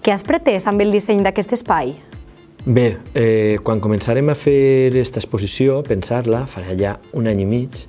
Què has pretès amb el disseny d'aquest espai? Bé, quan començarem a fer aquesta exposició, pensar-la, farà ja un any i mig,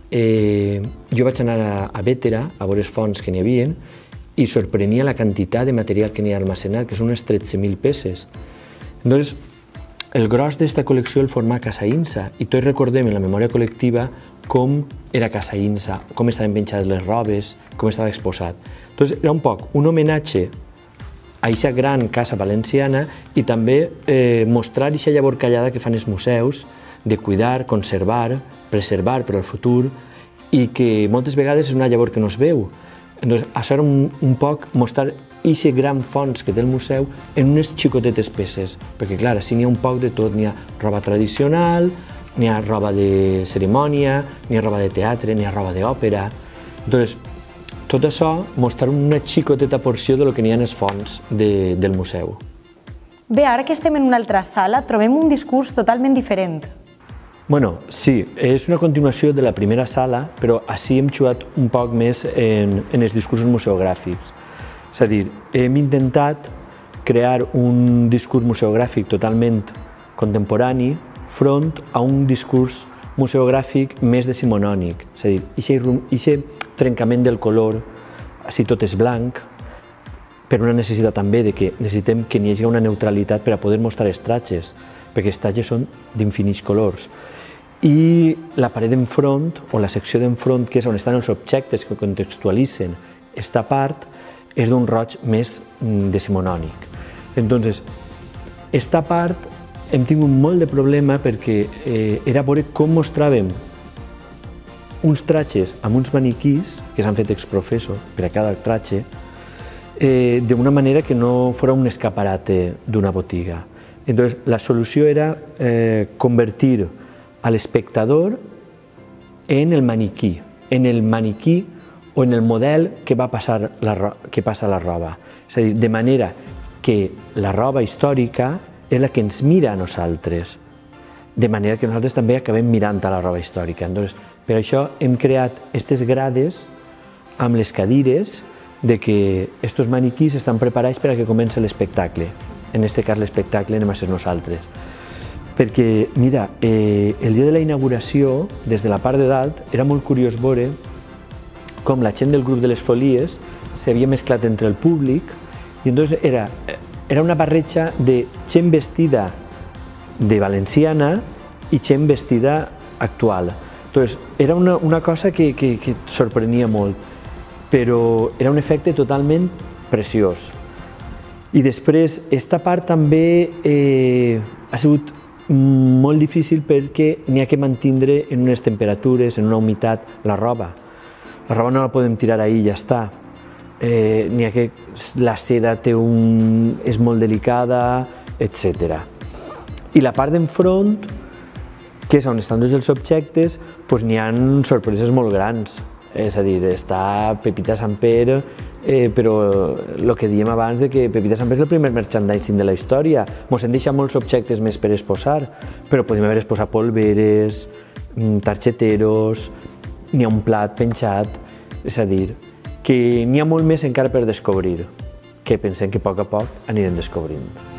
jo vaig anar a Bétera a veure les fonts que n'hi havia i sorprenia la quantitat de material que n'hi ha almacenat, que són unes 13.000 peces. Llavors, el gros d'esta col·lecció el forma Casa Insa i tots recordem en la memòria col·lectiva com era Casa Insa, com estaven penjades les robes, com estava exposat. Llavors, era un poc un homenatge a aquesta gran casa valenciana i també mostrar aquesta llavor callada que fan els museus de cuidar, conservar, preservar per al futur i que moltes vegades és una llavor que no es veu. Això era un poc mostrar aquest gran fons que té el museu en unes xicotetes peces, perquè clar, així n'hi ha un poc de tot, n'hi ha roba tradicional, n'hi ha roba de cerimònia, n'hi ha roba de teatre, n'hi ha roba d'òpera. Doncs, tot això mostrar una xicoteta porció del que n'hi ha en els fons del museu. Bé, ara que estem en una altra sala, trobem un discurs totalment diferent. Bueno, sí, és una continuació de la primera sala, però així hem jugat un poc més en els discursos museogràfics. És a dir, hem intentat crear un discurs museogràfic totalment contemporani front a un discurs museogràfic més decimonònic. És a dir, aquest trencament del color, així tot és blanc, per una necessitat també de que necessitem que n'hi hagi una neutralitat per a poder mostrar els tratges, perquè els tratges són d'infinits colors. I la paret d'enfront, o la secció d'enfront, que és on estan els objectes que contextualitzen aquesta part, és d'un roig més decimonònic. Entonces, aquesta part hem tingut molt de problema perquè era veure com mostràvem uns tratges amb uns maniquís, que s'han fet exprofesso per a cada tratge, d'una manera que no fos un escaparate d'una botiga. Entonces, la solució era convertir a l'espectador en el maniquí o en el model que passa la roba. És a dir, de manera que la roba històrica és la que ens mira a nosaltres, de manera que nosaltres també acabem mirant a la roba històrica. Entonces, per això hem creat aquestes grades amb les cadires de que aquests maniquís estan preparats per a que comenci l'espectacle. En aquest cas, l'espectacle anem a ser nosaltres. Perquè, mira, el dia de la inauguració, des de la part de dalt, era molt curiós veure com la gent del grup de les Folies s'havia mesclat entre el públic i llavors era una barreja de gent vestida de valenciana i gent vestida actual. Entonces, era una cosa que sorprenia molt, però era un efecte totalment preciós. I després, aquesta part també ha sigut molt difícil perquè n'hi ha que mantindre en unes temperatures, en una humitat, la roba. La roba no la podem tirar ahí i ja està. N'hi ha que la seda és molt delicada, etc. I la part d'enfront, que és on estan tots els objectes, n'hi ha sorpreses molt grans. És a dir, està Pepita Samper, però el que diem abans de que Pepita Samper és el primer merchandising de la història. Ens hem deixat molts objectes més per exposar, però podem haver exposat polveres, targeteros, n'hi ha un plat penjat, és a dir, que n'hi ha molt més encara per descobrir, que pensem que a poc anirem descobrint.